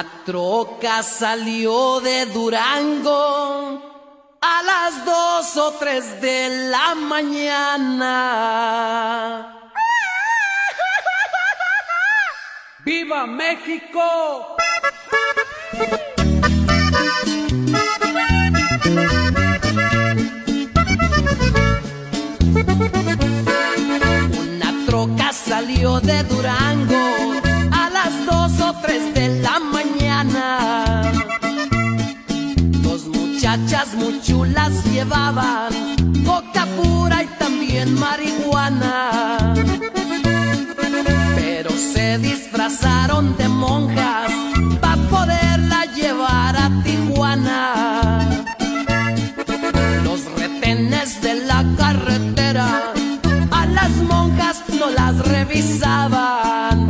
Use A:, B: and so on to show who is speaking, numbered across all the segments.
A: Una troca salió de Durango a las 2 o 3 de la mañana.
B: ¡Viva México!
A: Una troca salió de Durango a las 2 o 3 de la mañana. Dos muchachas muy chulas llevaban coca pura y también marihuana, pero se disfrazaron de monjas para poderla llevar a Tijuana. Los retenes de la carretera a las monjas no las revisaban.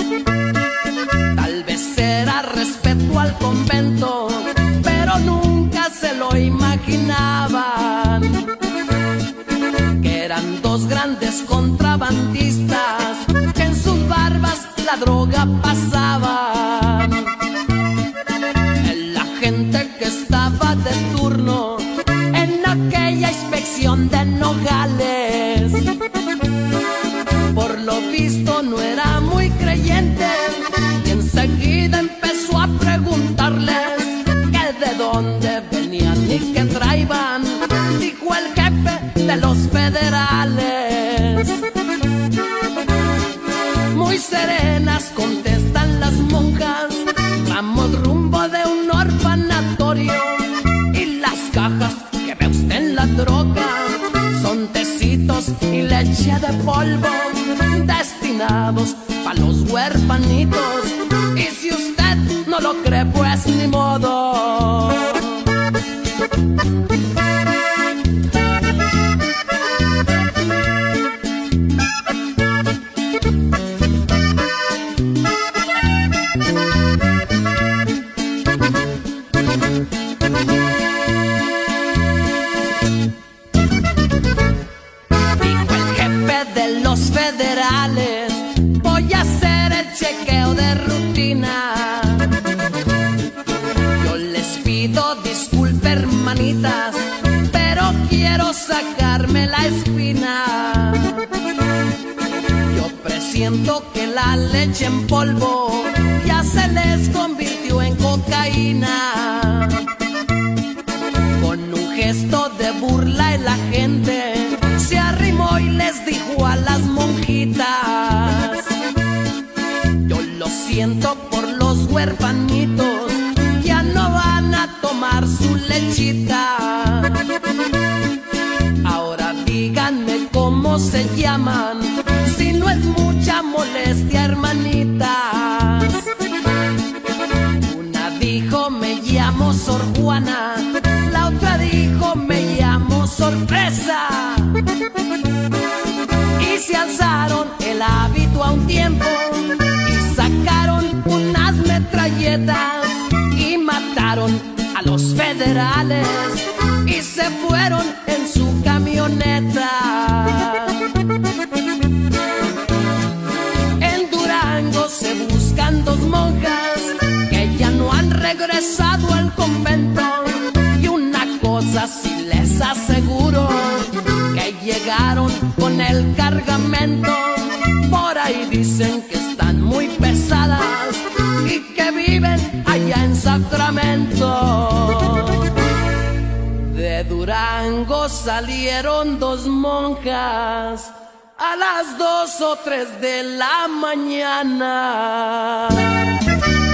A: Tal vez era respeto al convento, pero nunca se lo imaginaban, que eran dos grandes contrabandistas que en sus barbas la droga pasaban. El agente que estaba de turno en aquella inspección de Nogales, por lo visto no era muy creyente, y enseguida empezó a preguntarles que de dónde venían y qué traían. Dijo el jefe de los federales. Muy serenas contestan las monjas: vamos rumbo de un orfanatorio, y las cajas que ve usted en la troca son tecitos y leche de polvo destinados para los huerfanitos. Y si usted no lo cree, pues ni modo. Los federales, voy a hacer el chequeo de rutina. Yo les pido disculpas, hermanitas, pero quiero sacarme la espina. Yo presiento que la leche en polvo ya se les convirtió en cocaína. Con un gesto de burla el agente se arrimó y les dijo a las monjitas: yo lo siento por los huerfanitos, ya no van a tomar su lechita. Ahora díganme cómo se llaman, si no es mucha molestia, hermanitas. Una dijo me llamo Sor Juana, la otra dijo me llamo Sorpresa. Y se alzaron el hábito a un tiempo y sacaron unas metralletas y mataron a los federales y se fueron en su camioneta. En Durango se buscan dos monjas que ya no han regresado al convento, y una cosa sí les aseguro, que llegaron con el cargamento. Por ahí dicen que están muy pesadas y que viven allá en Sacramento. De Durango salieron dos monjas a las 2 o 3 de la mañana.